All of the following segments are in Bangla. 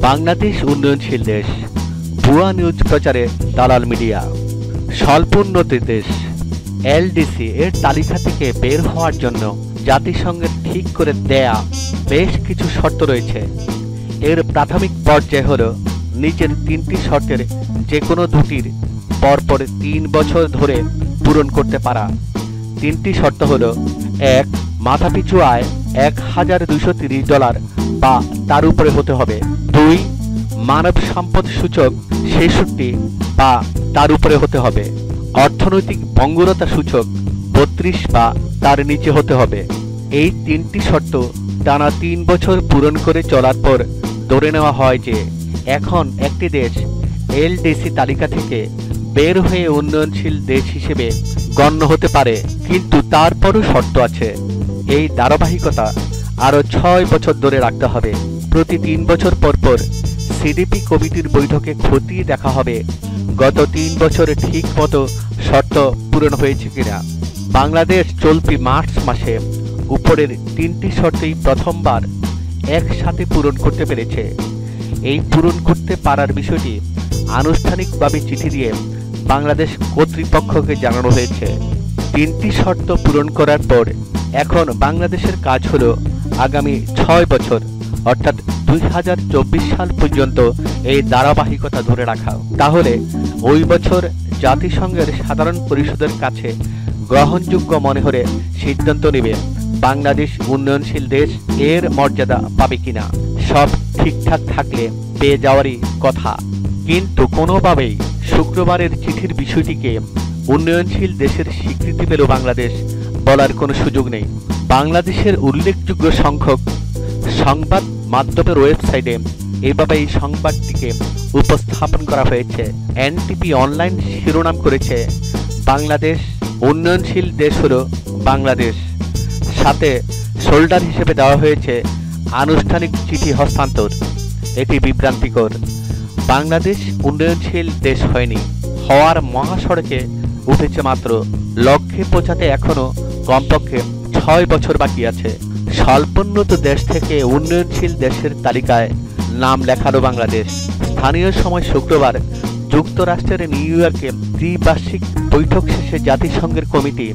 বাংলাদেশ উন্নয়নশীল দেশ, ভুয়া নিউজ প্রচারে দালাল মিডিয়া। স্বল্পোন্নত দেশ এলডিসি এর তালিকা থেকে বের হওয়ার জন্য জাতিসংঘের ঠিক করে দেয়া বেশ কিছু শর্ত রয়েছে। এর প্রাথমিক পর্যায় হল নিচের তিনটি শর্তের যে কোনো দুটির পরপর 3 বছর ধরে পূরণ করতে পারা। তিনটি শর্ত হল: 1. মাথাপিছু আয় $1230 বা তার উপরে হতে হবে। 2. মানব সম্পদ সূচক 66 বা তার উপরে হতে হবে। অর্থনৈতিক বঙ্গরতা সূচক 32 বা তার নিচে হতে হবে। এই তিনটি শর্ত টানা 3 বছর পূরণ করে চলার পর ধরে নেওয়া হয় যে এখন একটি দেশ এলডিসি তালিকা থেকে বের হয়ে উন্নয়নশীল দেশ হিসেবে গণ্য হতে পারে। কিন্তু তারপরও শর্ত আছে। এই ধারাবাহিকতা আরও 6 বছর ধরে রাখতে হবে। প্রতি 3 বছর পর পর সিডিপি কমিটির বৈঠকে খতিয়ে দেখা হবে গত 3 বছরে ঠিক মতো শর্ত পূরণ হয়েছে কিনা। বাংলাদেশ চলতি মার্চ মাসে উপরের 3টি শর্তেই প্রথমবার একসাথে পূরণ করতে পেরেছে। এই পূরণ করতে পারার বিষয়টি আনুষ্ঠানিকভাবে চিঠি দিয়ে বাংলাদেশ কর্তৃপক্ষকে জানানো হয়েছে। 3টি শর্ত পূরণ করার পর এখন বাংলাদেশের কাজ হলো আগামী 6 বছর অর্থাৎ 2024 সাল পর্যন্ত এই ধারাবাহিকতা ধরে রাখা। তাহলে ওই বছর জাতিসংঘের সাধারণ পরিষদের কাছে গ্রহণযোগ্য মনে হলে সিদ্ধান্ত নেবে বাংলাদেশ উন্নয়নশীল দেশ এর মর্যাদা পাবে কিনা। সব ঠিকঠাক থাকলে পেয়ে যাওয়ারই কথা, কিন্তু কোনোভাবেই শুক্রবারের চিঠির বিষয়টিকে উন্নয়নশীল দেশের স্বীকৃতি পেল বাংলাদেশ বলার কোনো সুযোগ নেই। বাংলাদেশের উল্লেখযোগ্য সংখ্যক সংবাদ মাধ্যমের ওয়েবসাইটে এইভাবে এই সংবাদটিকে উপস্থাপন করা হয়েছে। এনটিপি অনলাইন শিরোনাম করেছে, বাংলাদেশ উন্নয়নশীল দেশ হলো বাংলাদেশ। সাথে শোল্ডার হিসেবে দেওয়া হয়েছে আনুষ্ঠানিক চিঠি হস্তান্তর। এটি বিভ্রান্তিকর। বাংলাদেশ উন্নয়নশীল দেশ হয়নি, হওয়ার মহাসড়কে উঠেছে মাত্র। লক্ষ্যে পৌঁছাতে এখনো কমপক্ষে 6 বছর বাকি আছে। স্বল্পোন্নত দেশ থেকে উন্নয়নশীল দেশের তালিকায় নাম লেখালো বাংলাদেশ। স্থানীয় সময় শুক্রবার যুক্তরাষ্ট্রের নিউ ইয়র্কে দ্বিবার্ষিক বৈঠক শেষে জাতিসংঘের committee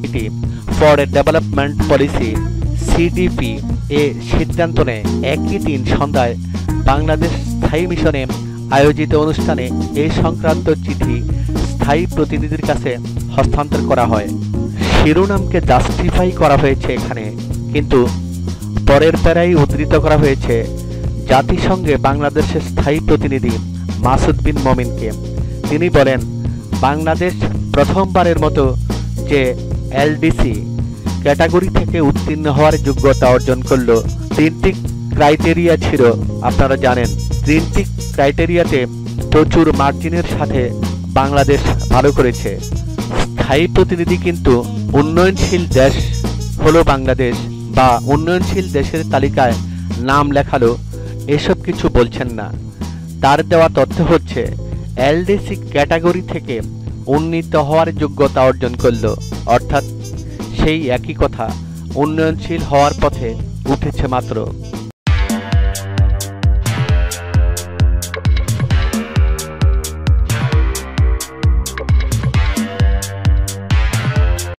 for development policy CDP এ সিদ্ধান্ত নেয়। একই দিন সন্ধ্যায় বাংলাদেশ স্থায়ী মিশনে আয়োজিত অনুষ্ঠানে এই সংক্রান্ত চিঠি স্থায়ী প্রতিনিধির কাছে হস্তান্তর করা হয়। শিরোনামকে জাস্টিফাই করা হয়েছে এখানে, কিন্তু পরের প্যারায় উদ্ধৃত করা হয়েছে জাতিসংঘে বাংলাদেশের স্থায়ী প্রতিনিধি মাসুদ বিন মমিনকে। তিনি বলেন, বাংলাদেশ প্রথমবারের মতো যে এলডিসি ক্যাটাগরি থেকে উত্তীর্ণ হওয়ার যোগ্যতা অর্জন করল। 3টি ক্রাইটেরিয়া ছিল, আপনারা জানেন। 3টি ক্রাইটেরিয়াতে প্রচুর মার্জিনের সাথে বাংলাদেশ ভালো করেছে। স্থায়ী প্রতিনিধি কিন্তু উন্নয়নশীল দেশ হলো বাংলাদেশ বা উন্নয়নশীল দেশের তালিকায় নাম লেখালো, এসব কিছু বলছেন না। তার দেওয়া তথ্য হচ্ছে এলডিসি ক্যাটাগরি থেকে উন্নীত হওয়ার যোগ্যতা অর্জন করল, অর্থাৎ সেই একই কথা, উন্নয়নশীল হওয়ার পথে উঠেছে মাত্র।